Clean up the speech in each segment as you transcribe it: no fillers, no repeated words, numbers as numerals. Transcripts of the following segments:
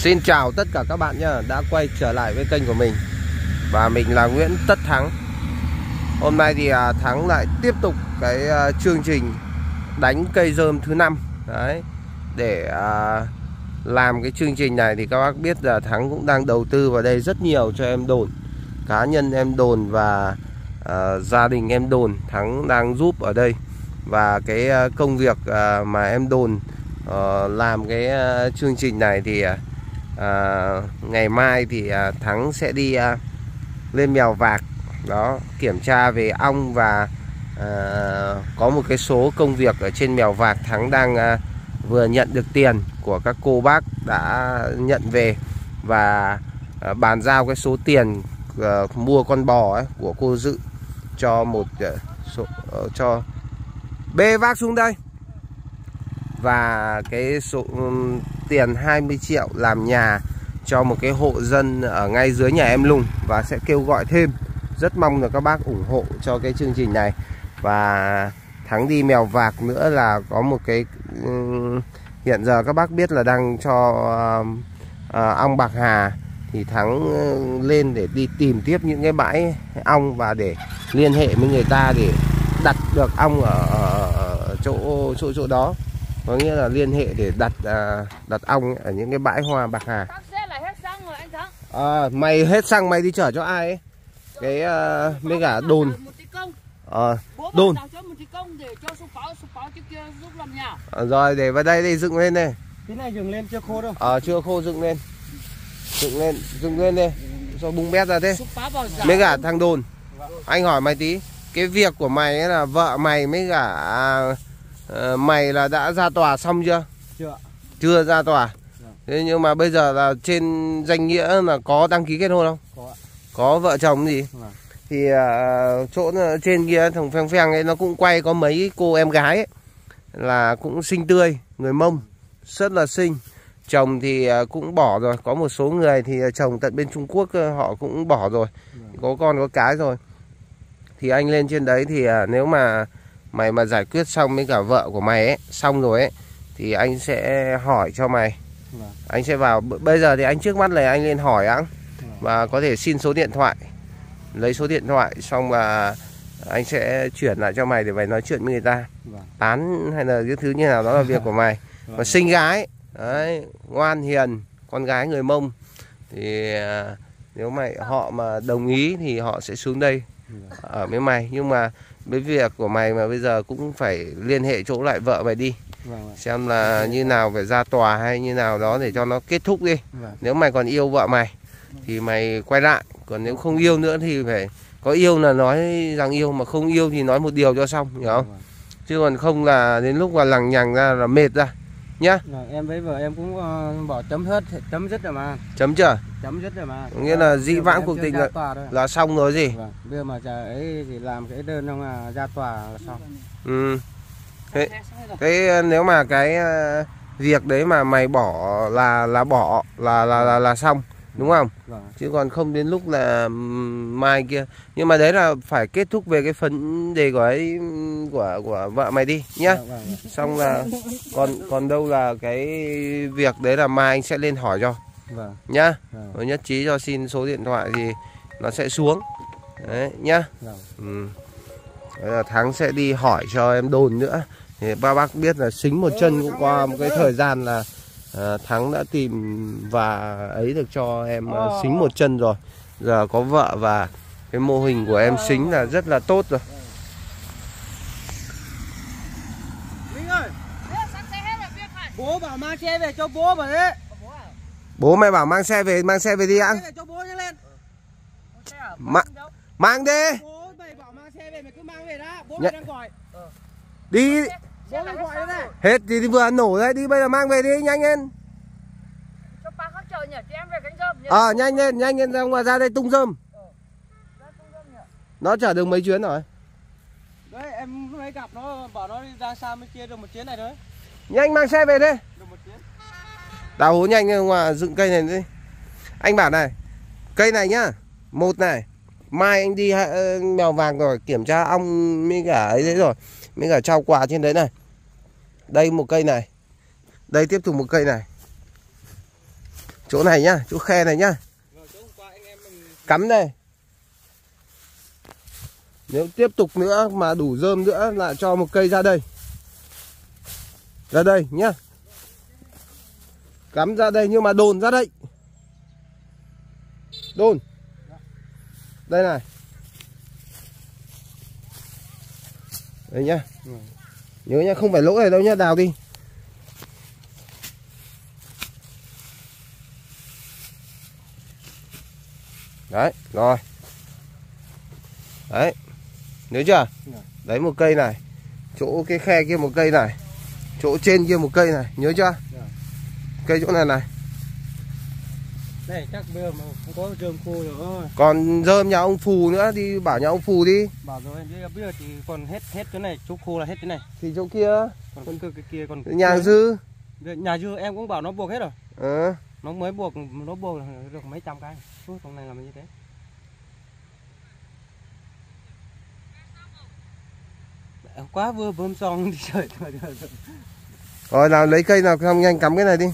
Xin chào tất cả các bạn nhé, đã quay trở lại với kênh của mình. Và mình là Nguyễn Tất Thắng. Hôm nay thì Thắng lại tiếp tục cái chương trình đánh cây rơm thứ 5. Đấy, để làm cái chương trình này thì các bác biết là Thắng cũng đang đầu tư vào đây rất nhiều cho em đồn. Cá nhân em đồn và gia đình em đồn Thắng đang giúp ở đây. Và cái công việc mà em đồn làm cái chương trình này thì ngày mai thì Thắng sẽ đi lên Mèo Vạc đó, kiểm tra về ong và có một cái số công việc ở trên Mèo Vạc. Thắng đang vừa nhận được tiền của các cô bác đã nhận về và bàn giao cái số tiền mua con bò ấy của cô Dự cho một số cho bê vác xuống đây, và cái số tiền 20 triệu làm nhà cho một cái hộ dân ở ngay dưới nhà em Lùng, và sẽ kêu gọi thêm. Rất mong là các bác ủng hộ cho cái chương trình này. Và Thắng đi Mèo Vạc nữa là có một cái hiện giờ các bác biết là đang cho ong bạc hà, thì Thắng lên để đi tìm tiếp những cái bãi ong và để liên hệ với người ta để đặt được ong ở chỗ đó. Có nghĩa là liên hệ để đặt ong ở những cái bãi hoa bạc hà. Mày hết xăng mày đi chở cho ai ấy? Cái mấy cả đồn. Đồn. Rồi để vào đây đi, dựng lên đây. Cái này dựng lên chưa khô đâu. Chưa khô, dựng lên. Dựng lên đi. Sao bung bét ra thế? Mấy cả thằng đồn. Anh hỏi mày tí, cái việc của mày ấy là vợ mày mấy cả mày là đã ra tòa xong chưa? Chưa ra tòa. Thế nhưng mà bây giờ là trên danh nghĩa là có đăng ký kết hôn không? Có vợ chồng gì? Thì chỗ trên kia thằng phèn phèn ấy nó cũng quay có mấy cô em gái ấy, là cũng xinh tươi, người Mông, rất là xinh. Chồng thì cũng bỏ rồi, có một số người thì chồng tận bên Trung Quốc họ cũng bỏ rồi, có con có cái rồi. Thì anh lên trên đấy thì nếu mà mày mà giải quyết xong với cả vợ của mày ấy, xong rồi ấy, thì anh sẽ hỏi cho mày. Anh sẽ vào, bây giờ thì anh trước mắt là anh lên hỏi ẵng, và có thể xin số điện thoại, lấy số điện thoại xong và anh sẽ chuyển lại cho mày để mày nói chuyện với người ta. Tán hay là cái thứ như nào đó là việc của mày. Mà xinh gái đấy, ngoan hiền, con gái người Mông thì nếu mày họ mà đồng ý thì họ sẽ xuống đây ở với mày. Nhưng mà với việc của mày mà bây giờ cũng phải liên hệ chỗ lại vợ mày đi, xem là như nào, phải ra tòa hay như nào đó để cho nó kết thúc đi. Nếu mày còn yêu vợ mày thì mày quay lại, còn nếu không yêu nữa thì phải có yêu là nói rằng yêu, mà không yêu thì nói một điều cho xong, hiểu không? Chứ còn không là đến lúc mà lằng nhằng ra là mệt ra nhá. Em với vợ em cũng bỏ chấm dứt rồi mà. Chấm chưa? Chấm dứt rồi mà. Nghĩa là dĩ vãng cuộc tình là xong rồi gì? Bây giờ mà ấy thì làm cái đơn xong là ra tòa là xong. Thế nếu mà cái việc đấy mà mày bỏ là bỏ là xong, đúng không? Chứ còn không đến lúc là mai kia. Nhưng mà đấy là phải kết thúc về cái vấn đề của ấy của vợ mày đi nhá. Xong là còn đâu là cái việc đấy là mai anh sẽ lên hỏi cho. Nhá. Rồi nhất trí cho xin số điện thoại thì nó sẽ xuống. Đấy nhá. Đấy là Thắng sẽ đi hỏi cho em đồn nữa. Thì ba bác biết là xính một chân cũng qua một cái thời gian là Thắng đã tìm và ấy được cho em xính một chân rồi. Giờ có vợ và cái mô hình của em xính là rất là tốt rồi. Minh ơi, bố bảo mang xe về cho bố mà đấy. Bố mày bảo mang xe về đi ăn. Cho bố lên. Mang đi. Bố mày bảo mang xe về, mày cứ mang về đã. Bố mày đang gọi. Đi. Bố mày gọi đây này. Hết thì vừa nổ đấy, đi bây giờ mang về đi, nhanh lên. Cho ba khác chờ nhỉ, chị em về cánh rơm nhỉ. Nhanh lên ra ngoài, ra đây tung rơm. Nó chở được mấy chuyến rồi? Đấy, em lúc nãy gặp nó bảo nó đi ra xa bên kia được một chuyến này thôi. Nhanh mang xe về đi. Được một chuyến. Đào hố nhanh ngoài dựng cây này đi. Anh bảo này, cây này nhá, một này, mai anh đi Mèo Vạc rồi kiểm tra ong mới cả ấy đấy rồi, mới cả trao quà trên đấy này. Đây một cây này, đây tiếp tục một cây này. Chỗ này nhá, chỗ khe này nhá. Cắm đây. Nếu tiếp tục nữa mà đủ rơm nữa lại cho một cây ra đây. Ra đây nhá. Cắm ra đây nhưng mà đồn ra đây. Đồn. Đây này. Đây nhá. Nhớ nhá, không phải lỗ này đâu nhá, đào đi. Đấy, rồi. Đấy. Nhớ chưa? Đấy một cây này. Chỗ cái khe kia một cây này. Chỗ trên kia một cây này, nhớ chưa? Cây chỗ này này. Đây chắc bây giờ mà không có rơm khô rồi. Còn rơm nhà ông Phù nữa, đi bảo nhà ông Phù đi. Bảo rồi, bây giờ thì còn hết chỗ này, chỗ khô là hết cái này. Thì chỗ kia. Còn cái kia còn nhà dư. Nhà dư em cũng bảo nó buộc hết rồi. Nó mới buộc, nó buộc được mấy trăm cái. Trong này làm như thế. Quá vừa bơm xong đi trời. Rồi nào lấy cây nào không nhanh cắm cái này đi.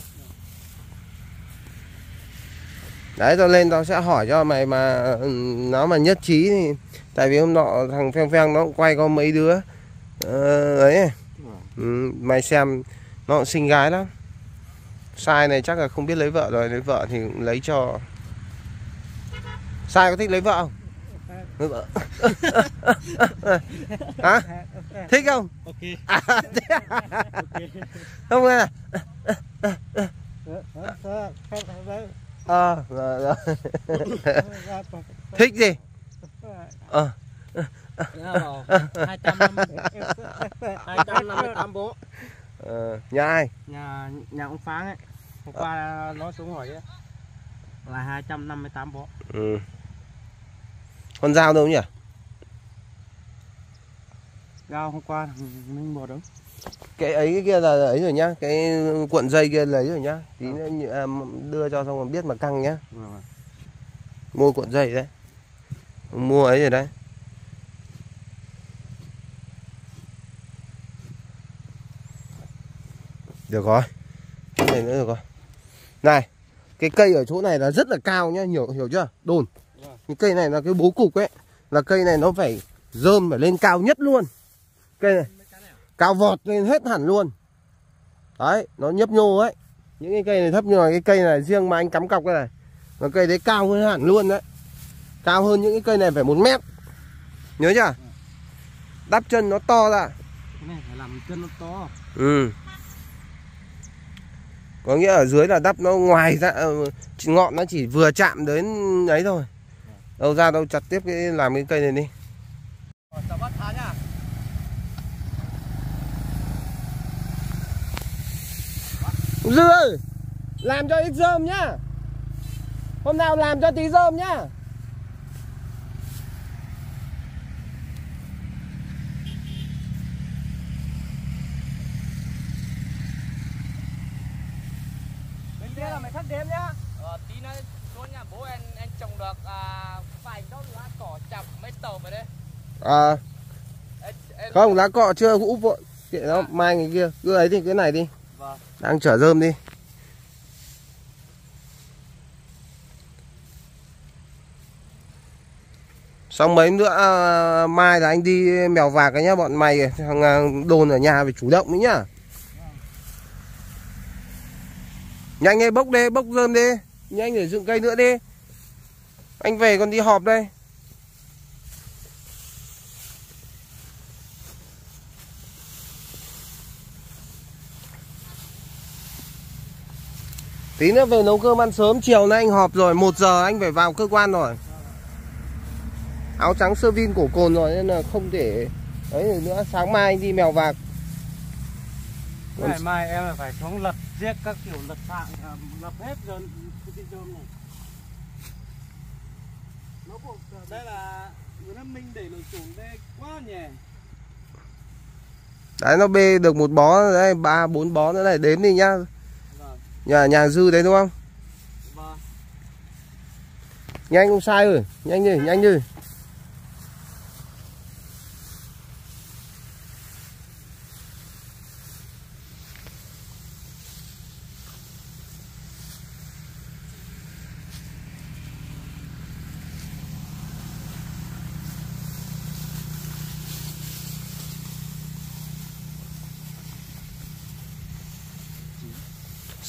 Đấy tao lên tao sẽ hỏi cho mày mà nó mà nhất trí thì tại vì hôm nọ thằng Pheng Pheng nó cũng quay có mấy đứa ấy. Mày xem nó xinh gái lắm. Sai này chắc là không biết lấy vợ rồi, lấy vợ thì cũng lấy cho. Sai có thích lấy vợ không? Lấy vợ. Hả? Thích không? Ok. Không nghe. Rồi. Thích gì? 258 bố. Nhà ai? Nhà ông Pháng ấy. Hôm qua nó xuống hỏi ấy, là 258 bó. Con dao đâu nhỉ? Dao hôm qua mình bỏ đâu. Cái ấy cái kia là ấy rồi nhá, cái cuộn dây kia lấy rồi nhá. Tí nữa đưa cho xong rồi biết mà căng nhá. Mua cuộn dây đấy. Mua ấy rồi đấy. Được rồi. Cái này nữa được rồi. Này, cái cây ở chỗ này là rất là cao nhá, hiểu chưa? Đồn. Cái cây này là cái bố cục ấy, là cây này nó phải rơm phải lên cao nhất luôn. Cây này cao vọt lên hết hẳn luôn. Đấy, nó nhấp nhô ấy. Những cái cây này thấp, nhưng mà cái cây này riêng mà anh cắm cọc cái này, nó cây đấy cao hơn hẳn luôn đấy. Cao hơn những cái cây này phải 1 mét. Nhớ chưa? Đắp chân nó to ra. Cái này phải làm chân nó to. Có nghĩa ở dưới là đắp nó ngoài ra, ngọn nó chỉ vừa chạm đến ấy thôi. Đâu ra đâu chặt tiếp cái làm cái cây này đi. Dư ơi, làm cho ít rơm nhá. Hôm nào làm cho tí rơm nhá. Bên kia là mày thắt đếm nhá. Tí nữa xuống nhà bố anh trồng được vài gốc lá cỏ chọc mấy tàu vào đây. Không, lá cọ chưa úp vội. Kệ nó, mai ngày kia. Cứ ấy thì cái này đi. Vâng. Đang chở rơm đi. Xong mấy nữa mai là anh đi Mèo Vạc cái nhá. Bọn mày thằng Đồn ở nhà phải chủ động đấy nhá. Nhanh đi, bốc đi, bốc rơm đi. Nhanh để dựng cây nữa đi. Anh về còn đi họp đây. Tí nữa về nấu cơm ăn sớm, chiều nay anh họp rồi, 1 giờ anh phải vào cơ quan rồi. Áo trắng sơ vin cổ cồn rồi nên là không thể ấy nữa, sáng mai anh đi Mèo Vạc. Ngày mai em là phải xuống lật giết các kiểu lật sạng, lật hết rồi cái rơm này. Nó buộc đây là người Nam Minh để nó xuống đây quá nhỉ. Đấy nó bê được 1 bó đấy, 3-4 bó nữa này, đếm đi nhá. Vâng. Nhà Dư đấy đúng không? Vâng. Nhanh không sai rồi, nhanh đi, nhanh đi.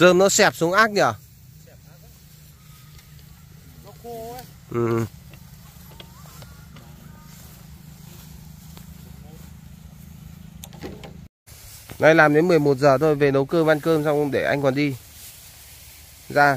Rơm nó xẹp xuống ác nhỉ? Nó khô ấy. Ừ. Nay làm đến 11 giờ thôi, về nấu cơm ăn cơm xong để anh còn đi ra.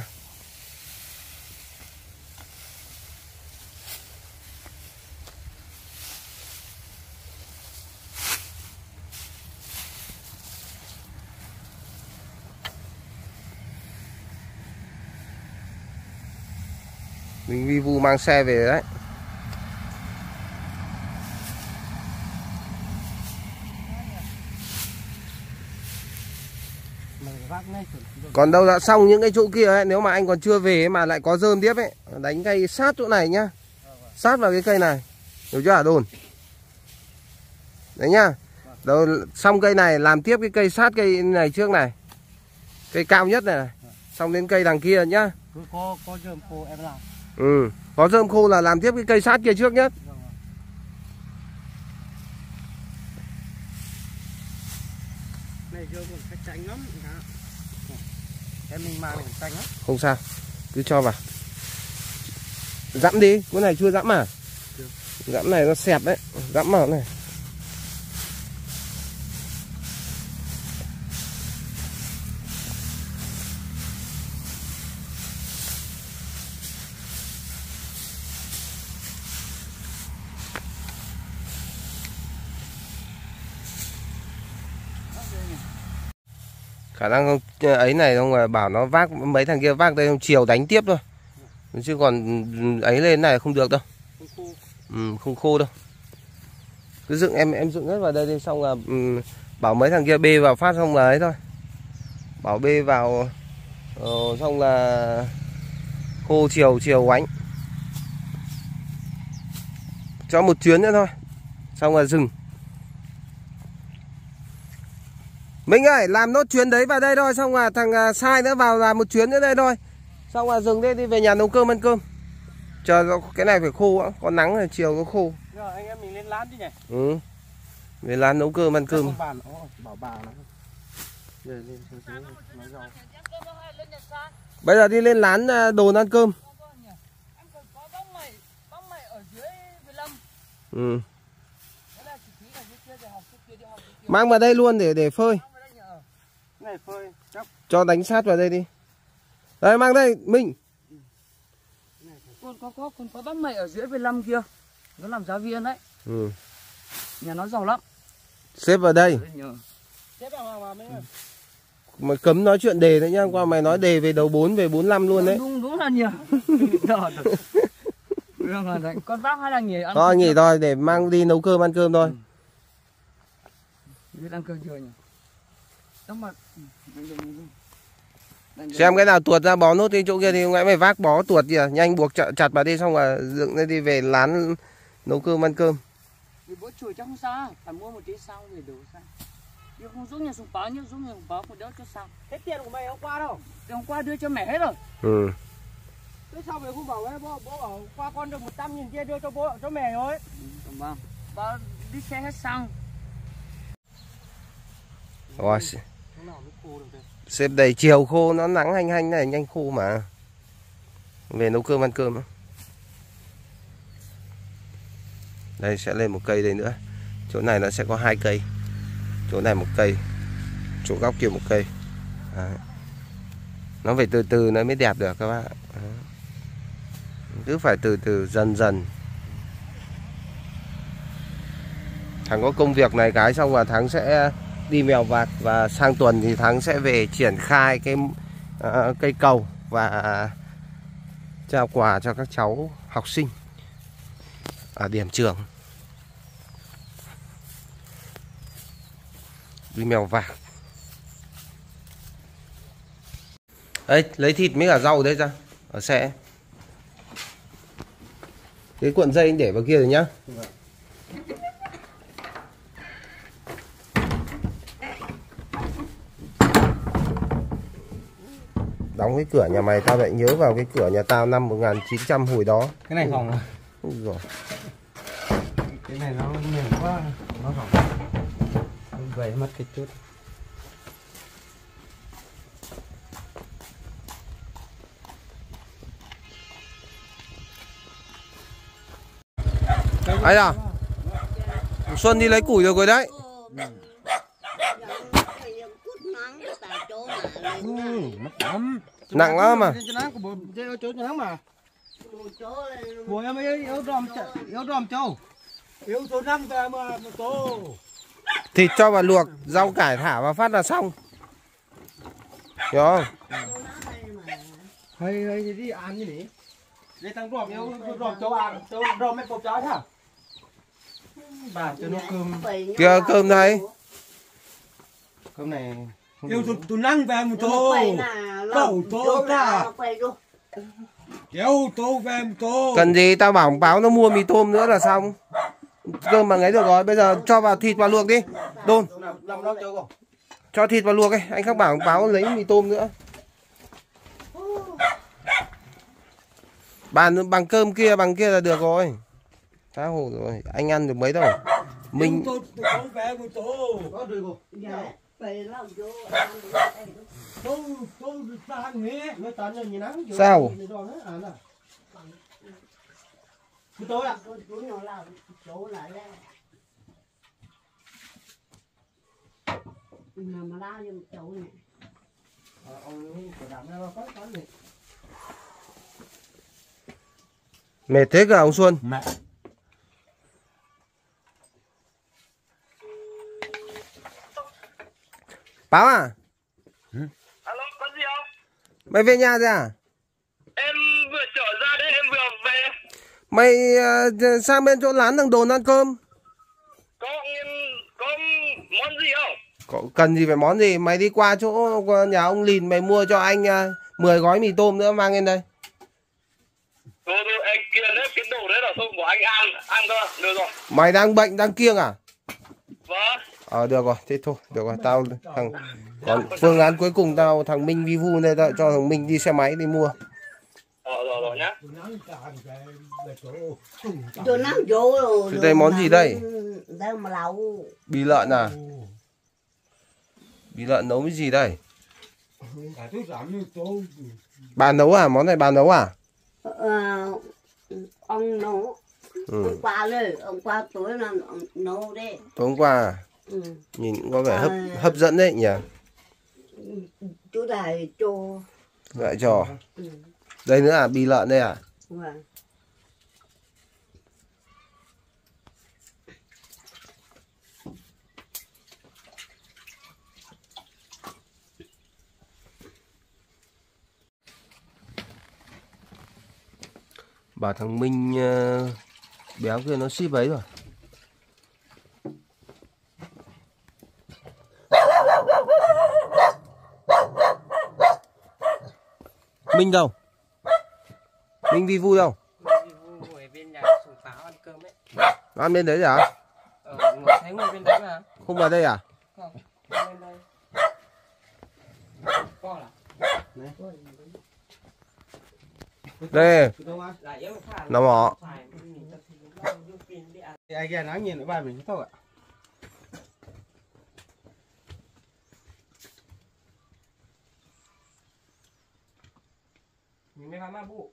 Mình vi vu mang xe về đấy. Còn đâu đã xong những cái chỗ kia ấy, nếu mà anh còn chưa về ấy, mà lại có rơm tiếp ấy, đánh cây sát chỗ này nhá. Sát vào cái cây này. Hiểu chưa hả Đồn? Đấy nhá. Đâu xong cây này làm tiếp cái cây sát cây này trước này. Cây cao nhất này, này. Xong đến cây đằng kia nhá. Cứ có rơm khô em làm. Ừ, có rơm khô là làm tiếp cái cây sát kia trước nhất. Này rơm còn phải tránh lắm. Em mình mang này tránh lắm. Không sao, cứ cho vào. Dẫm đi, cái này chưa dẫm à? Dẫm này nó xẹp đấy, dẫm vào này. Khả năng ấy này không là bảo nó vác mấy thằng kia vác đây không chiều đánh tiếp thôi. Chứ còn ấy lên này không được đâu. Không khô đâu. Cứ dựng em dựng hết vào đây đi xong là bảo mấy thằng kia bê vào phát xong là ấy thôi. Bảo bê vào xong là khô chiều ánh. Cho một chuyến nữa thôi. Xong là dừng. Minh ơi, làm nốt chuyến đấy vào đây thôi, xong là thằng Sai nữa vào làm một chuyến nữa đây thôi. Xong là dừng đây đi về nhà nấu cơm ăn cơm. Chờ cái này phải khô á, có nắng là chiều nó khô. Rồi anh em mình lên lán đi nhỉ. Ừ. Về lán nấu cơm ăn cơm. Bảo bà nó. Bây giờ đi lên lán Đồn ăn cơm. Ừ. Mang vào đây luôn để phơi. Này phơi chắc. Cho đánh sát vào đây đi. Đây mang đây Minh. Con có bác mày ở dưới về Lâm kia. Nó làm giáo viên đấy. Ừ. Nhà nó giàu lắm. Xếp vào đây. Xếp vào mấy ơi. Mà cấm nói chuyện đề nữa nhá, qua mày nói đề về đầu 4 về 45 luôn đấy. Đúng là nhiều. Con bác hay là nghỉ ăn. Thôi nghỉ thôi để mang đi nấu cơm ăn cơm thôi. Đi ăn cơm chưa nhỉ? Đúng mà. Xem cái nào tuột ra bó nốt đi chỗ kia thì không lẽ mày vác bó tuột gì à? Nhanh buộc chặt vào đi xong là dựng lên đi về lán nấu cơm ăn cơm. Vì bữa chùi chắc không sao, phải mua một tí xăng về đổ xăng. Nhưng không giúp nhà súng báo, nhưng giúp nhà súng báo một đỡ cho xăng. Hết tiền của mày hôm qua đâu? Thì hôm qua đưa cho mẹ hết rồi. Ừ. Thế sao mày không bảo ấy, bố bảo qua con được 100.000 kia đưa cho mẹ thôi. Vâng. Báo đi xe hết xăng. Rồi. Xếp đầy chiều khô, nó nắng hanh này nhanh khô mà. Về nấu cơm ăn cơm. Đây sẽ lên một cây đây nữa. Chỗ này nó sẽ có 2 cây. Chỗ này một cây. Chỗ góc kia một cây. Đấy. Nó phải từ từ nó mới đẹp được các bạn. Đấy. Cứ phải từ từ dần dần. Thằng có công việc này cái xong là Thắng sẽ đi Mèo Vạc và sang tuần thì Thắng sẽ về triển khai cái cây cầu và trao quà cho các cháu học sinh ở điểm trường. Đi Mèo Vạc. Đấy, lấy thịt với cả rau đấy ra ở xe. Cái cuộn dây anh để vào kia rồi nhá. Đóng cái cửa nhà mày tao lại nhớ vào cái cửa nhà tao năm 1900 hồi đó. Cái này hỏng rồi. Cái này nó mềm quá, nó hỏng. Vậy mất cái chút. Ai à? Xuân đi lấy củi được rồi đấy. Nặng lắm mà. Bố em ấy yếu đòm châu. Yếu số 5 ta mà tô. Thịt cho vào luộc, rau cải thả vào phát là xong. Hiểu không? Hay đi ăn như thế. Để tăng đòm yếu đòm châu ăn, đòm mấy cục cháo hả? Bà cho nó cơm. Kìa cơm đây. Cơm này yêu tụi năng về một tô. Cậu tô ta. Kéo tô về một tô. Cần gì tao bảo báo nó mua mì tôm nữa là xong. Cơm bằng ấy được rồi, bây giờ cho vào thịt vào luộc đi. Đôn. Cho thịt vào luộc ấy, anh Khắc bảo báo lấy mì tôm nữa. Bằng cơm kia, bằng kia là được rồi. Tha hồ rồi, anh ăn được mấy đâu. Mình sao? Mệt thế cả ông Xuân. Mẹ. Báo à? Alo, có gì không? Mày về nhà rồi à? Em vừa trở ra đấy, em vừa về. Mày sang bên chỗ lán thằng Đồn ăn cơm. Có món gì không? Có cần gì phải món gì? Mày đi qua chỗ nhà ông Lìn, mày mua cho anh 10 gói mì tôm nữa mang lên đây. Thôi, anh kiêng hết cái đồ đấy là không của anh ăn thôi, được rồi. Mày đang bệnh, đang kiêng à? Vâng. Được rồi, thế thôi, được rồi, tao còn phương án cuối cùng tao thằng Minh vi vu đây, tao cho thằng Minh đi xe máy đi mua. Rồi nhá. Thế đây món gì đây? Bì lợn à? Bì lợn nấu với gì đây? Bà nấu à? Món này bà nấu à? Ông nấu. Hôm qua đấy, hôm qua tối là ông nấu đấy. Tối hôm qua à? Nhìn cũng có vẻ hấp dẫn đấy nhỉ? Chú đại cho. Lại cho. Đây nữa à? Bì lợn đây à? Vâng. Bà thằng Minh béo kia nó ship ấy rồi. Minh đâu? Minh vi vui đâu? Ngồi bên nhà sùng pháo ăn cơm ấy. Nó ăn bên đấy rồi hả? Ngồi thấy ngồi bên đấy mà. Không vào đây à? Không, bên đây. Con à? Đây. Nó mỏ. Ai kia nói nhìn ở ba mình thôi ạ. Mình mới phá vụ.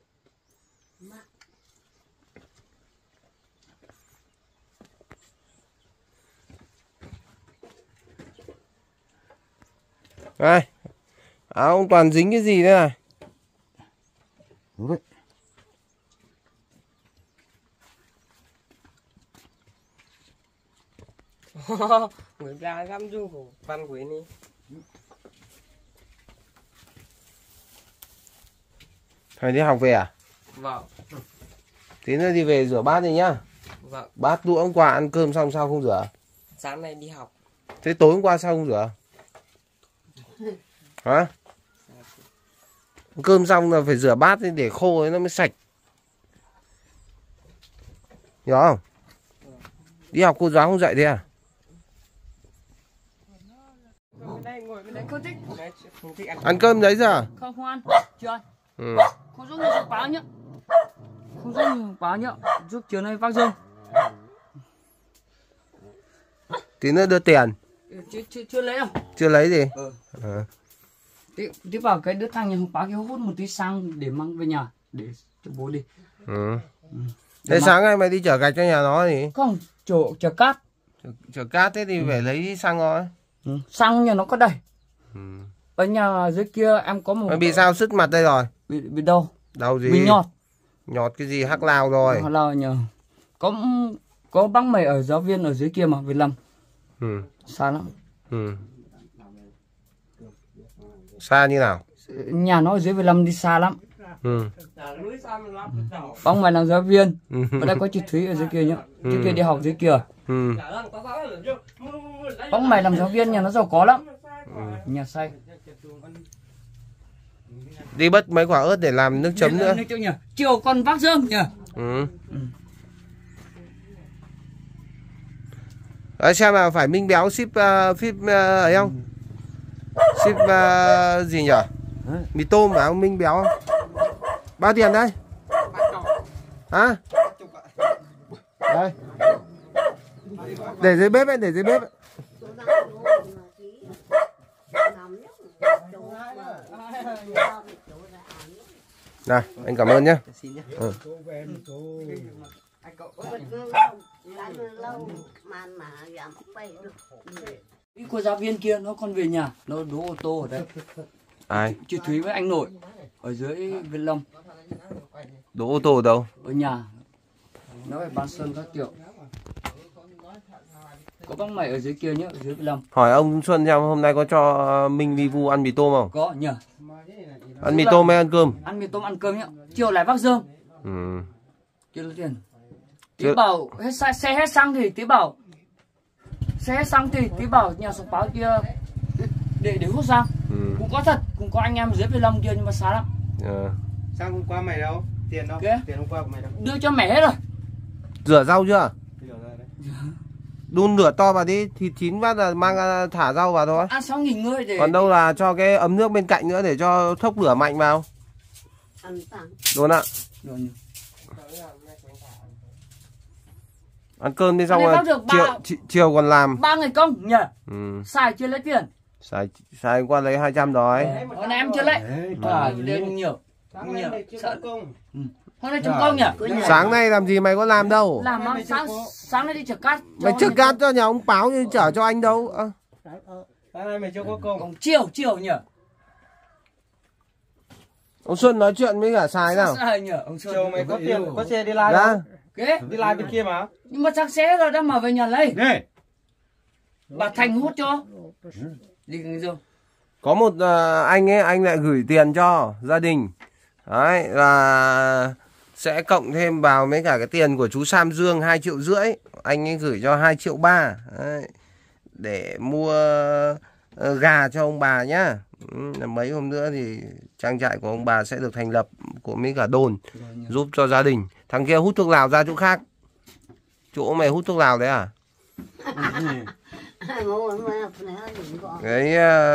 Đây. Ông toàn dính cái gì đây này? Đúng vậy. Người ta găm du của văn quý đi. Thầy đi học về à? Vâng. Thế nữa đi về rửa bát đi nhá. Vâng. Bát đũa hôm qua ăn cơm xong sao không rửa? Sáng nay đi học. Thế tối hôm qua sao không rửa? Hả? Cơm xong là phải rửa bát để khô ấy nó mới sạch. Hiểu không? Đi học cô giáo không dạy thế à? Ngồi bên đây không thích. Không thích Ăn cơm đấy giờ? Không ăn, chưa ăn. Ừ. Không giống như sùng báo nhá. Không giống như sùng báo nhá. Giúp chiều nay vác rông. Tí nữa đưa tiền. Chưa lấy đâu. Chưa lấy gì? Tí bảo cái đứa thằng nhà sùng báo kia hút một tí xăng để mang về nhà để cho bố đi. Ừ. Thế sáng nay mày đi chở gạch cho nhà nó thì Không, chở cát. Chở cát thế thì phải lấy xăng rồi. Xăng nhà nó có đây. Ở nhà dưới kia em có một. Mày bị sao sứt mặt đây rồi? Bị đâu? Đau gì? Bị nhọt. Nhọt cái gì, hắc lao rồi. Hắc lao nhờ. Có bác mày ở giáo viên ở dưới kia mà, Việt Lâm. Xa lắm. Xa như nào? Nhà nó ở dưới Việt Lâm đi xa lắm. Bóng mày làm giáo viên. Ở đây có chị Thúy ở dưới kia nhá. Dưới kia đi học dưới kia. Bóng mày làm giáo viên nhà nó giàu có lắm. Nhà xây. Đi bớt mấy quả ớt để làm nước chấm nữa. Chiều còn vác rơm nhỉ. Xem là phải Minh Béo ship ấy không? Ship gì nhỉ? Mì tôm phải không Minh Béo không? Bao tiền đây? Hả? Đây. Để dưới bếp ấy, để dưới bếp ấy. Này, anh cảm ơn nhé. Cái cô giáo viên kia nó còn về nhà, nó đỗ ô tô ở đây. Ai? Chị Thúy với anh Nội ở dưới Việt Lâm. Đỗ ô tô ở đâu? Ở nhà. Nó phải bán sơn các kiểu. Có bác mày ở dưới kia nhá, ở dưới Việt Lâm. Hỏi ông Xuân xem hôm nay có cho Minh Vi Vu ăn mì tôm không? Có nhỉ. Ăn mì tôm hay ăn cơm? Ăn mì tôm ăn cơm nhá. Chiều lại vác rơm. Chưa lấy tiền. Tí bảo xe hết xăng thì tí bảo. Xe hết xăng thì tí bảo nhà số báo kia để hút xăng. Cũng có thật, cũng có anh em dưới Việt Lâm kia nhưng mà xa lắm. Xăng hôm qua mày đâu? Tiền đâu? Kìa. Tiền hôm qua của mày đâu? Đưa cho mẹ hết rồi. Rửa rau chưa? Đun lửa to vào đi, thịt chín phát là mang thả rau vào thôi. Ăn xong nghỉ ngơi để. Còn đâu là cho cái ấm nước bên cạnh nữa để cho thốc lửa mạnh vào. Luôn ạ. Ăn cơm đi xong rồi chiều còn làm. 3 ngày công nhỉ? Xài chưa lấy tiền. Xài qua lấy 200 rồi. Hôm nay em chưa lấy. Đến nhiều. Hôm nay chồng công nhỉ? Sáng nay làm gì mày có làm đâu? Làm sáng nay đi chở cát. Mày chở cát cho nhà ông Báo như chở cho anh đâu. Sáng nay mày chưa có công. Còn chiều nhỉ? Ông Xuân nói chuyện với cả Sài nào? Chiều mày có tiền, có xe đi lại không? Đi lại bên kia mà. Nhưng mà chắc xe rồi đang mở về nhà lấy. Bà Thành hút cho. Đi rồi. Có một anh ấy, anh lại gửi tiền cho gia đình. Đấy là sẽ cộng thêm vào mấy cả cái tiền của chú Sam Dương 2,5 triệu. Anh ấy gửi cho 2,3 triệu. Đấy, để mua gà cho ông bà nhá. Mấy hôm nữa thì trang trại của ông bà sẽ được thành lập của mấy cả đồn giúp cho gia đình. Thằng kia hút thuốc lào ra chỗ khác. Chỗ mày hút thuốc lào đấy à? Cái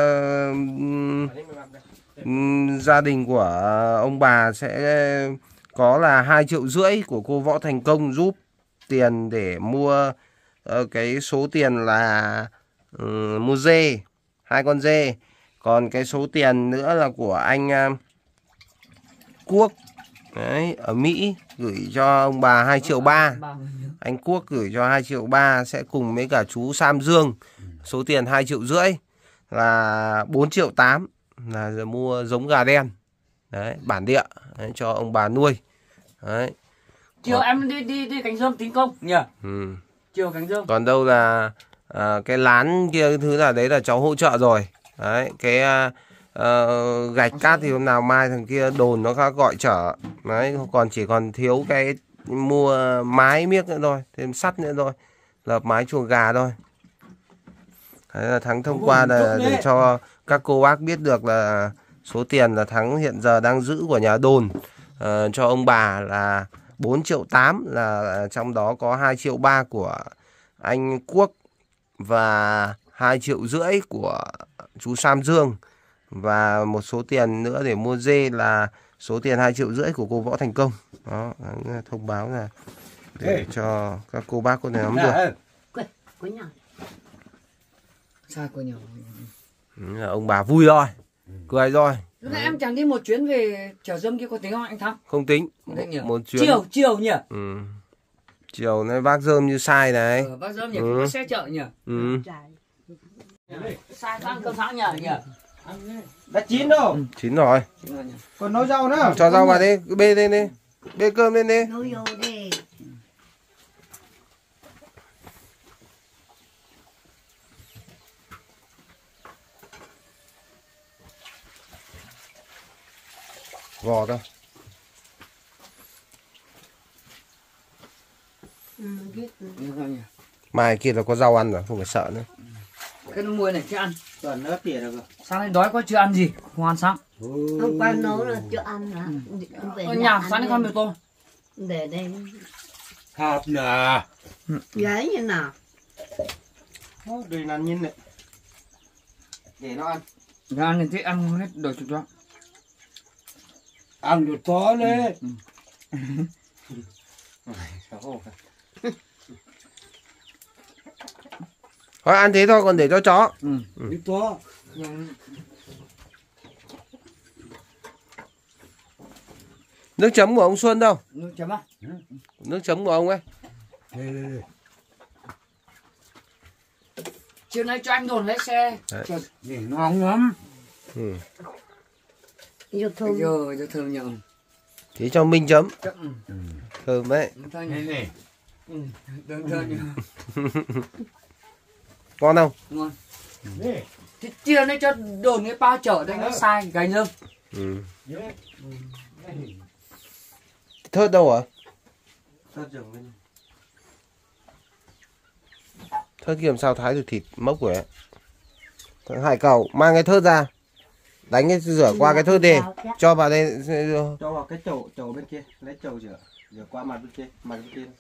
gia đình của ông bà sẽ có là 2,5 triệu của cô Võ Thành Công giúp tiền để mua cái số tiền là mua dê, 2 con dê. Còn cái số tiền nữa là của anh Quốc đấy, ở Mỹ gửi cho ông bà 2,3 triệu. Anh Quốc gửi cho 2,3 triệu sẽ cùng với cả chú Sam Dương số tiền 2,5 triệu là 4,8 triệu là mua giống gà đen đấy, bản địa đấy, cho ông bà nuôi. Đấy. Chiều em đi cánh rơm tính công nhỉ? Chiều cánh rơm. Còn đâu là cái lán kia cái thứ là đấy là cháu hỗ trợ rồi. Đấy, cái gạch cát thì hôm nào mai thằng kia đồn nó gọi chở. Đấy, chỉ còn thiếu cái mua mái miếc nữa thôi, thêm sắt nữa thôi, lợp mái chuồng gà thôi. Đấy là Thắng thông qua là để cho các cô bác biết được là số tiền là Thắng hiện giờ đang giữ của nhà đồn cho ông bà là 4,8 triệu, là trong đó có 2,3 triệu của anh Quốc và 2,5 triệu của chú Sam Dương, và một số tiền nữa để mua dê là số tiền 2,5 triệu của cô Võ Thành Công. Đó, thông báo là để cho các cô bác có thể nắm được. Sao cô nhỏ? Ông bà vui rồi. Cười rồi. Lúc nãy em chẳng đi một chuyến về chợ dơm kia có tính không anh Thắng? Không tính. Một chuyến. Chiều nhỉ? Ừ. Chiều này bác Dơm như sai này. Bác Dơm nhỉ, có xe chợ nhỉ? Ừ. Sai ăn cơm sáng nhỉ? Đã chín đâu. Chín rồi. Còn nấu rau nữa. Cho rau vào đi, bê lên đi. Bê cơm lên đi. Nấu vô đi. Gò thôi. Mai kia là có rau ăn rồi, không phải sợ nữa. Cái nó muối này chưa ăn. Toàn ớt tỉa được rồi. Sáng nay đói quá chưa ăn gì, không ăn sáng. Hôm qua nấu là chưa ăn hả? Ở nhà sáng nay con mì tôm. Để đây. Hạt nè. Giấy như nào? Đây là nhìn này. Để nó ăn. Ra ăn thì ăn hết đồ chụp cho. Ăn được to lên. Thôi ăn thế thôi, còn để cho chó. Được to. Nước chấm của ông Xuân đâu? Nước chấm á? Nước chấm của ông ấy. Đây. Chiều nay cho anh đồn lấy xe. Để ngon lắm. Vô thơm. Giờ thơm nhờ. Thế cho Minh chấm. Thơm đấy. Này. Thơm nhờ. Ngon không? Ngon. Thì chiều nay cho đồn cái bao chở đây nó sai gánh dơm. Thớt đâu hả? Thớt kia làm sao thái được thịt mốc của ấy. Thằng Hải Cầu mang cái thớt ra. Đánh cái rửa qua cái thớt đi. Cho vào đây. Cho vào cái chậu bên kia. Lấy chậu rửa. Rửa qua mặt bên kia. Mặt bên kia.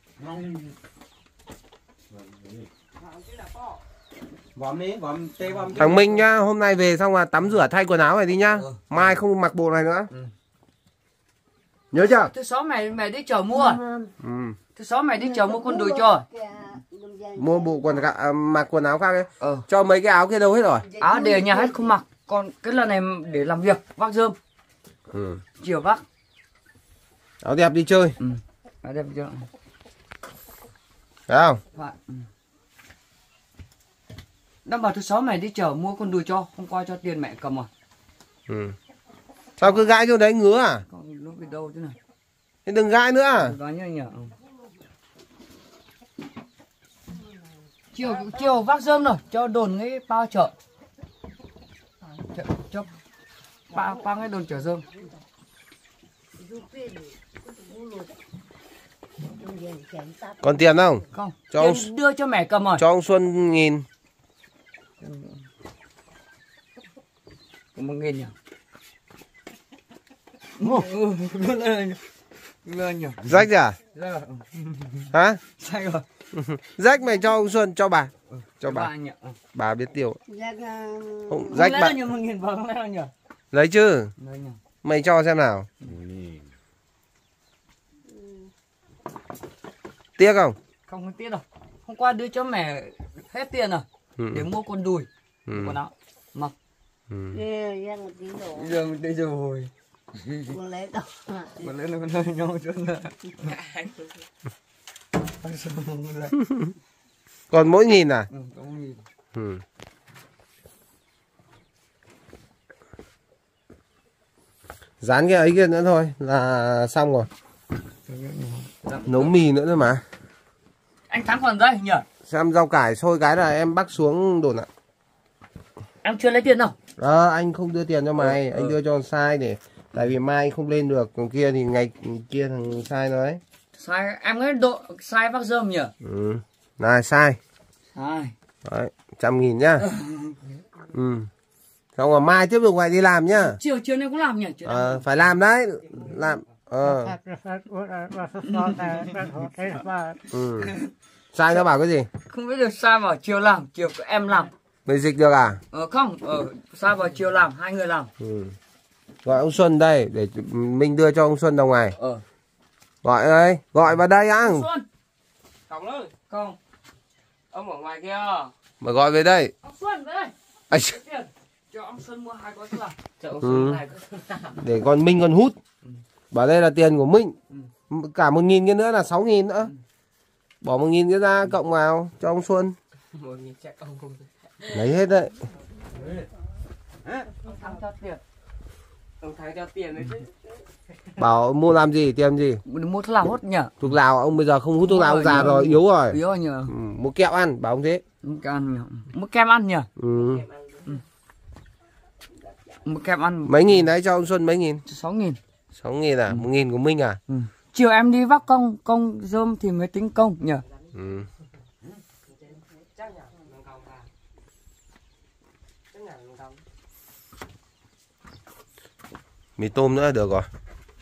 Vòm tê vòm. Thằng Minh nhá, hôm nay về xong là tắm rửa thay quần áo này đi nhá. Mai không mặc bộ này nữa. Nhớ chưa? Thứ sáu mày đi chợ mua. Thứ sáu mày đi chợ mua con đùi cho. Mua bộ mặc quần áo khác ấy. Cho mấy cái áo kia đâu hết rồi? Áo để ở nhà hết không mặc. Còn cái lần này để làm việc vác dơm. Chiều vác. Áo đẹp đi chơi. Áo đẹp chưa? Thấy không? Đang bảo thứ sáu mày đi chợ mua con đùi cho. Hôm qua cho tiền mẹ cầm rồi. Sao cứ gãi chỗ đấy ngứa à? Còn lúc đi đâu thế này? Thế đừng gãi nữa à? Đó nhỉ. Chiều vác dơm rồi, cho đồn cái bao chợ. Cho bao cái đồn chở dơm. Còn tiền không? Không. Cho Tiền ông... đưa cho mẹ cầm rồi. Cho ông Xuân 1.000. Có 1.000 nhỉ? Lên nhỉ? Rách à? Hả? Sai rồi. Rách mày cho ông Xuân, cho bà. Cho bà. Nhỉ? Bà biết tiêu. Không, rách bà. 1.000 vâng lấy nhỉ? Lấy chứ. Lấy nhỉ? Mày cho xem nào. Tiếc không? Không tiếc đâu. Hôm qua đưa cho mẹ hết tiền rồi. Để mua quần đùi. Quần áo mặc. Giờ đây rồi. Con lấy đâu? Còn lấy nó hơi nhau chút nữa. Còn mỗi 1.000 à? Có 1.000. Dán cái ấy kia nữa thôi là xong rồi. Nấu mì nữa thôi mà. Anh Thắng còn đây nhỉ? Xem rau cải sôi cái là em bắt xuống đồn ạ. Em chưa lấy tiền đâu. Anh không đưa tiền cho mày, anh đưa cho sai để tại vì mai anh không lên được, còn kia thì ngày kia thằng sai nói. Sai em nói độ sai vác dơm nhỉ? Này sai. Sai. Đấy, 100.000 nhá. Xong rồi mai tiếp tục phải đi làm nhá. Chiều nay cũng làm nhỉ? Phải làm đấy. Làm. Sai nó bảo cái gì? Không biết được sai vào chiều làm, chiều em làm. Mày dịch được à? Không, sai vào chiều làm, hai người làm. Gọi ông Xuân đây để mình đưa cho ông Xuân đồng này. Gọi ơi, gọi vào đây ăn. Xuân. Không ơi. Không. Ông ở ngoài kia. Mà gọi về đây. Ông Xuân về đây. Ai... Cho cho ông Xuân mua 2 gói thuốc lào. Cho ông Ừ. Xuân 2 gói thuốc lào. Để còn Minh còn hút. Bảo đây là tiền của Minh. Cả 1.000 cái nữa là 6.000 nữa. Bỏ 1.000 cái ra cộng vào cho ông Xuân. 1.000 chắc ông không. Lấy hết đấy. Ông Thắng cho tiền. Ông Thắng cho tiền đấy chứ. Bảo mua làm gì, tiền gì? Mua thuốc lào hốt nhỉ? Thuốc lào ông bây giờ không hút thuốc lào, ông già rồi, yếu rồi. Yếu rồi nhỉ? Mua kẹo ăn, bảo ông thế. Mua kem ăn nhỉ? Mua kem ăn. Mấy nghìn đấy cho ông Xuân mấy nghìn? 6.000. 6.000 à? 1.000 của Minh à? Chiều em đi vác công rơm thì mới tính công nhỉ? Chắc nhà mình công ra. Chắc nhà mình công. Mì tôm nữa là được rồi.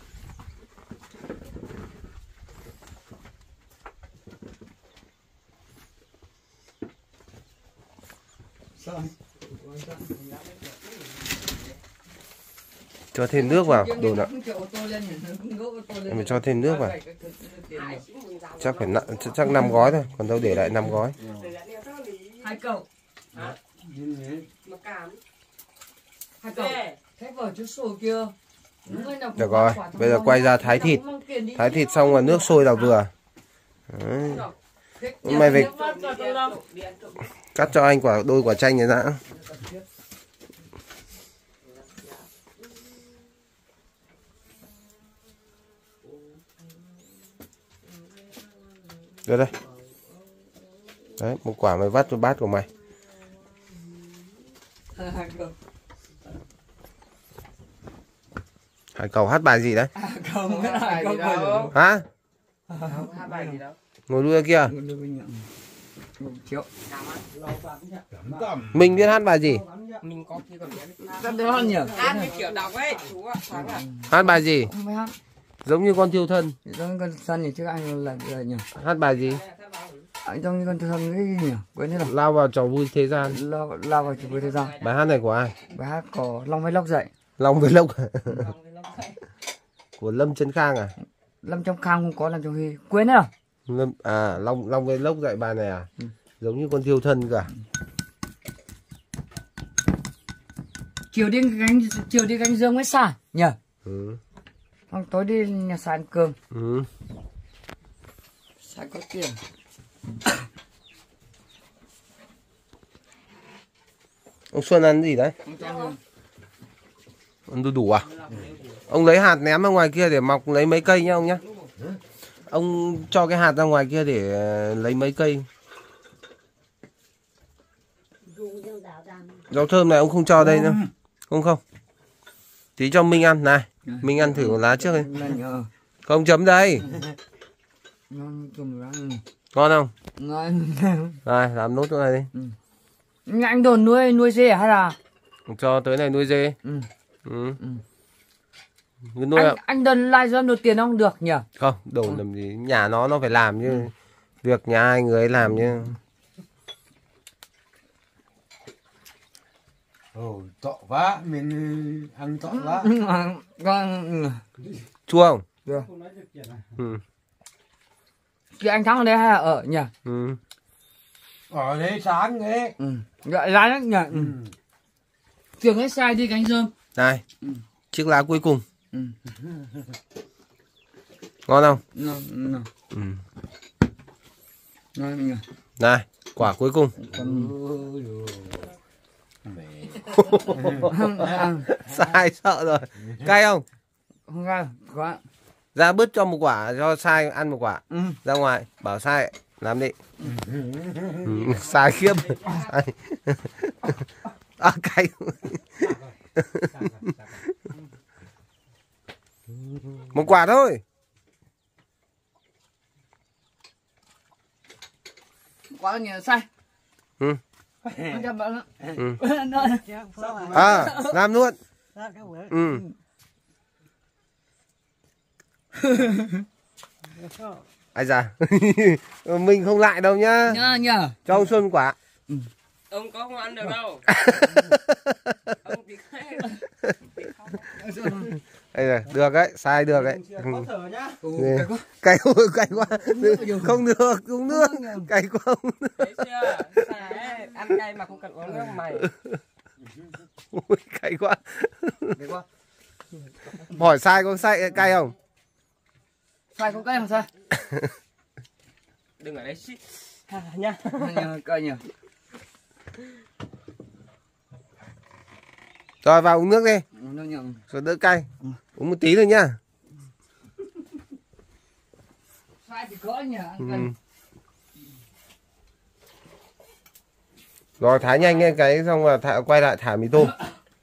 Cho thêm nước vào, đồ nặng. Mình cho thêm nước vào. Chắc phải chắc 5 gói thôi, còn đâu để lại 5 gói. 2 cậu. Mà cảm. 2 cậu. Thế vở chú sổ kia. Được rồi, bây giờ quay ra thái thịt. Thái thịt xong rồi nước sôi là vừa. Đấy. Hôm nay về cắt cho anh đôi quả chanh này đã. Đưa đây. Đấy, một quả mày vắt cho bát của mày. Hải Cầu hát bài gì đấy? Không biết Hải Cầu đâu. Hả? Không hát bài gì đâu. Ngồi đuôi kia. Triệu. Mình biết hát bài gì? Mình có khi còn biết. Rất đỡ hơn nhỉ? Hát như kiểu đọc ấy, chú ạ, Thắng ạ. Hát bài gì? Không phải hát. Giống như con thiêu thân. Giống con sân thì chứ anh là nhỉ? Hát bài gì? Anh giống như con thiêu thân cái gì nhỉ? Quên hết rồi. Lao vào trò vui thế gian. Lao vào trò vui thế gian. Bài hát này của ai? Bài hát có Long với Lốc dậy. Long với Lốc. Của Lâm Trấn Khang à? Lâm trong Khang không có, Lâm trong Huy. Quên hết rồi. Long với Lốc dạy bài này à? Giống như con thiêu thân cả. Chiều đi gánh dương mới xa nhỉ? Hôm tối đi nhà xài ăn cơm. Xài có tiền. Ông Xuân ăn gì đấy? Ăn đu đủ à? Ông lấy hạt ném ra ngoài kia để mọc lấy mấy cây nhá ông nhá. Ông cho cái hạt ra ngoài kia để lấy mấy cây. Rau thơm này ông không cho đây nữa. Không. Tí cho Minh ăn này. Minh ăn thử một lá trước đi. Không chấm đây. Ngon không? Ngon. Rồi làm nốt chỗ này đi. Anh đồn nuôi dê hay là? Cho tới này nuôi dê. Nuôi anh đồn lại do nộp tiền không được nhỉ? Không, đổ làm gì, nhà nó phải làm chứ. Việc nhà hai người ấy làm chứ. Tọ vá, mình ăn tọ vá. Chua không? Được. Thì anh Thắng ở đây hay là ở nhỉ? Ở đây sáng ấy. Gọi lá nhỉ? Trường hết sai đi cánh rơm. Này, chiếc lá cuối cùng. Ngon không? Ngon nhỉ? Này, quả cuối cùng. Sai sợ rồi. Cay không? Không cay, quá. Ra bứt cho một quả, cho Sai ăn một quả. Ra ngoài, bảo Sai làm đi. Sai khiếp. Sai. Cay. Một quả thôi. Quá nhiều Sai. Làm luôn. Ai da. Mình không lại đâu nhá. Nhá. Cho ông Xuân quả. Ông có không ăn được đâu. Ông thì Đây rồi, được đấy, Sai được đấy. Có thở nhá. Cay quá. Không được, uống nước. Cay quá. thấy chưa? Ăn cay mà không cần uống nước mày. Ui, cay quá. Đấy quá. Hỏi sai có sai cay không? Sai không cay không sai? Đừng ở đấy shit. Nha. Cay nhỉ. Rồi vào uống nước đi. Nó nhượng. Rồi đỡ cay. Uống một tí thôi nhá. Sai thì có nhỉ. Rồi thái nhanh lên cái xong là quay lại thả mì tôm.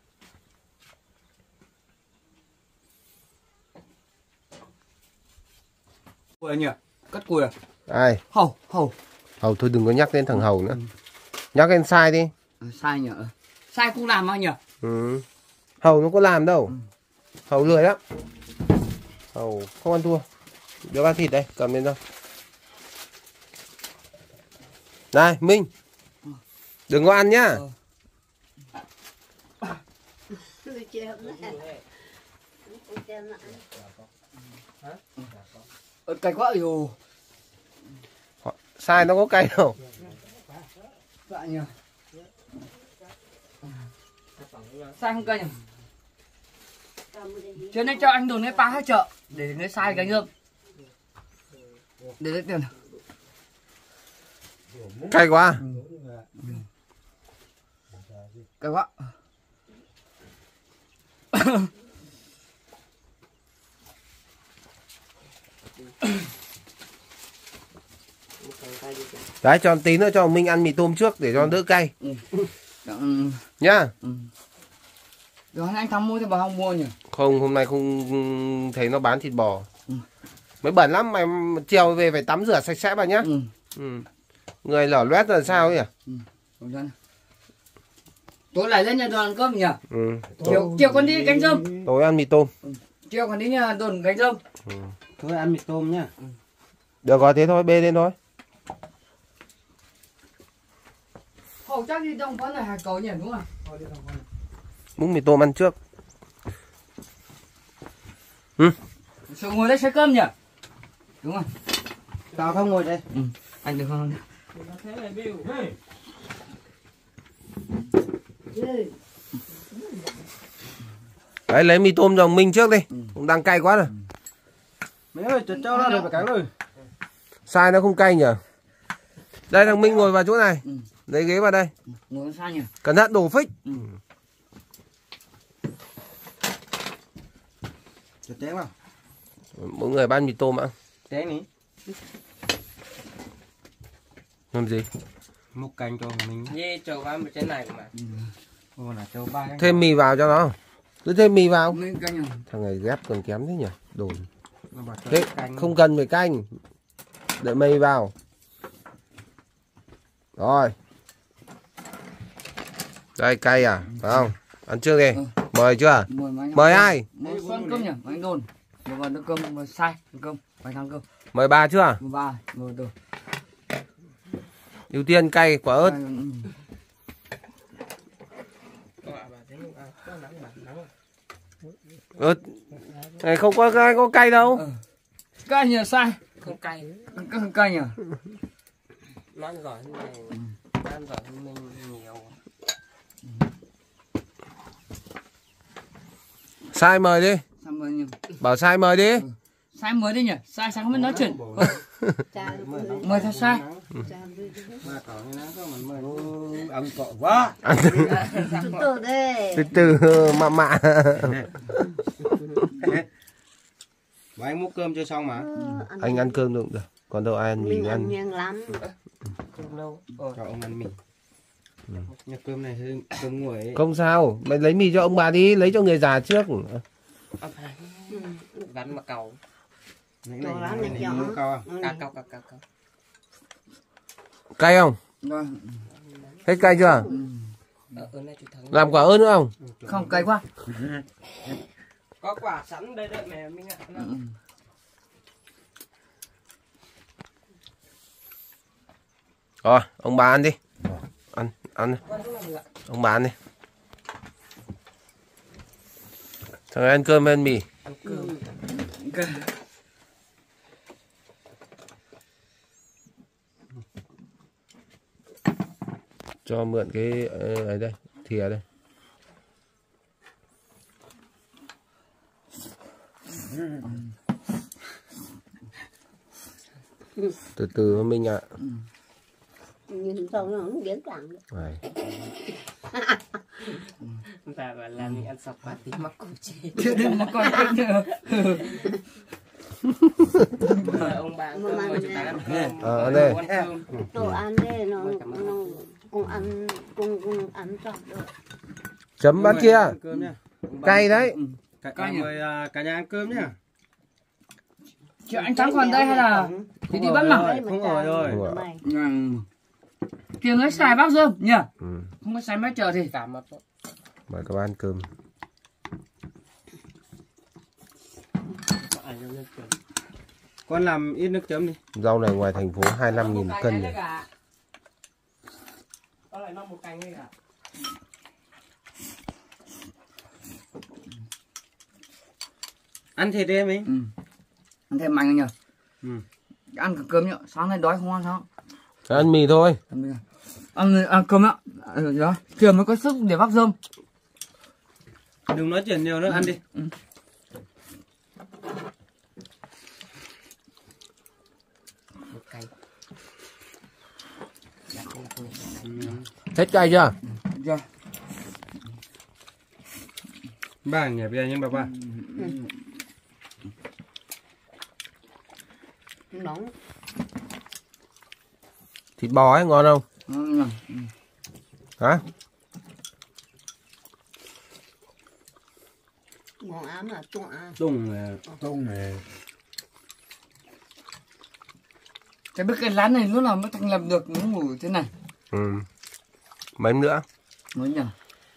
Cùi nhỉ? Cắt cùi à? Ai? Hầu. Hầu thôi đừng có nhắc đến thằng Hầu nữa. Nhắc lên sai đi. Sai nhỉ? Sai cũng làm mà nhỉ? Ừ. Hầu nó có làm đâu. Hầu lười lắm. Hầu không ăn thua. Đưa ăn thịt đây, cầm lên đâu. Này, Minh. Đừng có ăn nhá. Cay quá rồi. Sai nó có cay đâu. Dạ nhỉ. Sai không cay nhỉ? Cho nên cho anh đồn cái ba hết chợ để nó sai cái ngơm. Để lấy tiền. Cay quá. Cay quá. Đấy cho tí nữa cho Minh ăn mì tôm trước để cho đỡ cay. Nhá. Rồi anh Thắm mua thì bà không mua nhỉ? Không, hôm nay không thấy nó bán thịt bò. Mới bẩn lắm, mày chiều về phải tắm rửa sạch sẽ vào nhá. Người lở loét là sao nhỉ? Tối lại lên nhà đoàn ăn cơm nhỉ? Chiều con đi canh rơm. Tối ăn mì tôm. Chiều con đi nhà đoàn canh rơm. Thôi ăn mì tôm nhá. Được rồi thế thôi, bê lên thôi. Hầu chắc đi đông con này hạt cầu nhỉ đúng không? Múc mì tôm ăn trước. Sự ngồi đây xe cơm nhỉ? Đúng không? Tao không ngồi đây. Anh được không? Đấy lấy mì tôm cho Minh trước đi. Cũng đang cay quá rồi. Mấy ơi, cho nó rồi phải cắn rồi. Sai nó không cay nhỉ? Đây thằng Minh ngồi vào chỗ này. Lấy ghế vào đây. Ngồi sai nhỉ? Cẩn thận đổ phích. Cho chén vào. Mỗi người ban mì tôm ạ. Chén ní. Làm gì? Múc canh cho mình. Dê cho ăn một trên này mà. Ồ là cho ba. Thêm mì vào cho nó. Cứ thêm mì vào. Mấy canh nhỉ? Thằng này ghép còn kém thế nhỉ? Đồn. Thế không cần phải canh. Để mì vào. Rồi. Đây cay à? Phải không? Ăn trước đi. Mời chưa? Mời ai? Mời con cơm nhỉ? Anh đồn. Một vào nước cơm, một sai cơm, vài thằng cơm. Mời bà chưa? Một ba, một đồ. Ưu tiên cay quả ớt. Ớt. Này không có cay đâu. Cay nhỉ sai. Không cay. Không cay nhỉ? Nó ăn giỏi hơn này. Ăn giỏi hơn mình nhiều. Sai mời đi. Sai mời nhỉ? Bảo sai mời đi. Sai mời đi nhỉ? Sai không biết nói chuyện. Mời theo sai. Mà cỏ như nó có mình mời ông cọ quá. Từ từ mạ. Mà anh múc cơm chưa xong mà. Anh ăn cơm được. Còn đâu ai ăn mì Mình ăn. ăn nhanh lắm. Không lâu. Cho ông ăn mì. Nhà cơm này hơi cơm nguội ấy. Không sao, mày lấy mì cho ông bà đi, lấy cho người già trước. Gắn mà cầu. Cái này mua cao không? Cao. Cay không? Rồi. Hết cay chưa? Làm quả ớt nữa không? Không cay quá. Có quả sẵn đây đợi mẹ mình ạ. Rồi, ông bà ăn đi. Ăn. Ông bà ăn đi. Thằng này ăn cơm hay ăn mì? Ăn cơm. Cho mượn cái ấy đây, thìa đây. Từ từ mình ạ. Nhìn xong nó không biết rằng Đấy. Ta gọi là mình ăn sọc và tí mắc cổ chết. Chưa đừng mà coi cái nữa. Ông bà cơm rồi chúng ta ăn cơm. Đây. Ăn cơm. đồ ăn đây nó cũng ăn chọn được. Chấm bát kia. Cơm nhá. Cay đấy. Mời cả nhà ăn cơm nhá. Chứ anh Thắng còn đây hay là thì đi bắt mà. Không ở rồi. Tiếng ấy xài bác Dương nhỉ? Ừ. Không có xài máy chờ thì Cả mặt. Mời các bạn ăn cơm. Con làm ít nước chấm đi. Rau này ngoài thành phố 25.000 cân này. Có lại nó một cành hay cả. Ăn thịt đi em ấy. ăn thêm mạnh nhỉ? Ừ. Ăn cả cơm nhá, sáng nay đói không ăn sao? Ăn mì thôi. Ăn cơm ạ. Đó, chiều mới có sức để vác rơm. Đừng nói chuyện nhiều nữa, ăn đi. Một cành. Hết cay chưa? Dạ. Ba nhỉ bây giờ nhưng bà. Nóng. Thịt bò ấy ngon không? Hả? Ngon ám là Tung này. Cái biết cái lán này lúc nào mới thành lập được nó ngủ thế này. Ừ. Mấy nữa? Nói nhỉ?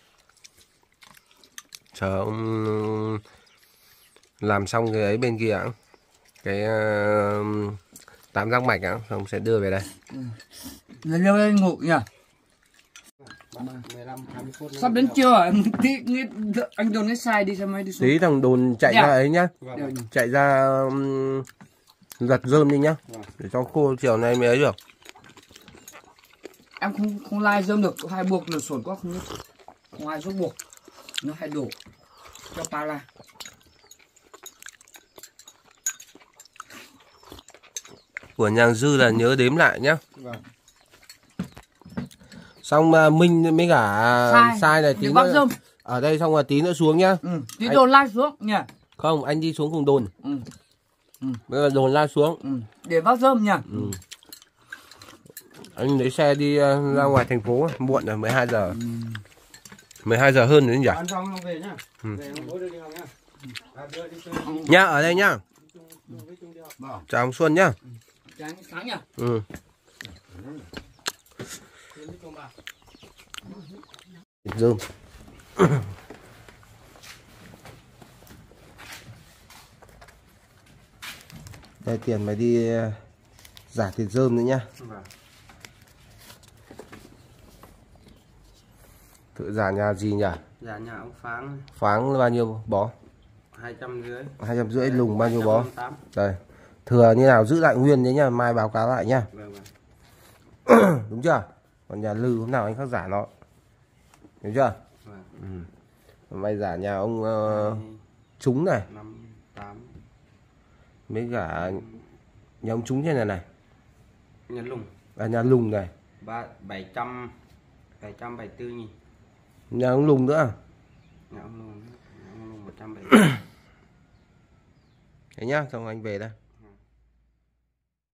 Chờ ông làm xong cái ấy bên kia ạ. Cái tám giác mạch á, xong sẽ đưa về đây. Leo lên ngủ nhỉ? 15-20 phút. Sắp đến trưa em tí anh Đồn cái sai đi xe máy đi xuống. Tí thằng Đồn chạy ra ấy nhá. Chạy ra giặt rơm đi nhá. Để cho khô chiều nay mới ấy được. Em không lai rơm được, hai buộc lửa sổn quá không biết. Không ai giúp buộc. Nó hay đổ cho pa la. Của nhà Dư là nhớ đếm lại nhá. Xong Minh mới cả sai này tí nữa. Ở đây xong rồi tí nữa xuống nhá. Tí Đồn lai xuống nhỉ? Không, anh đi xuống cùng Đồn. Bây giờ Đồn lai xuống. Để vác rơm nhỉ? Anh lấy xe đi ra ngoài thành phố, muộn rồi, 12 giờ. 12 giờ hơn nữa nhỉ? Ăn xong không về nhá. Về không bố đưa đi học nhá. Đưa đi chơi. Nhá, ở đây nhá. Chào ông Xuân nhá. Chào anh Sáng nhỉ? Dơm. Đây tiền mày đi giả thịt rơm nữa nhá. Tự giả nhà gì nhỉ? Dạ nhà ông Pháng. Pháng bao nhiêu bó? 250. 250, lùng bao nhiêu bó? 258. Đây. Thừa như nào giữ lại nguyên đấy nhá, mai báo cáo lại nhá. Đúng chưa? Còn nhà Lư hôm nào anh khắc giả nó. Hiểu chưa? May giả nhà ông Trúng này. 58. Mấy cả nhà ông Trúng trên này này. Nhà Lùng. Nhà Lùng này. 774 nghìn. Nhà ông Lùng nữa. Nhà ông Lùng 170. Thế nhá, xong anh về đây.